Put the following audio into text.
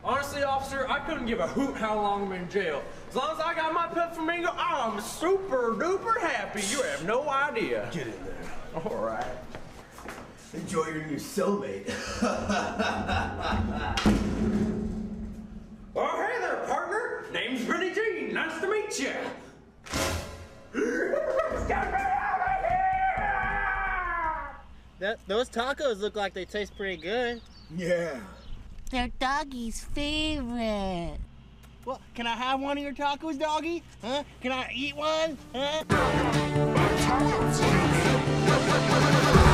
Honestly, officer, I couldn't give a hoot how long I'm in jail. As long as I got my pet flamingo, I'm super duper happy. You have no idea. Get in there. All right. Enjoy your new cellmate. Oh, hey there, partner. Name's Billy Jean. Nice to meet you. Get me out of here! Those tacos look like they taste pretty good. Yeah. They're Doggy's favorite. Well, can I have one of your tacos, Doggy? Huh? Can I eat one? Huh?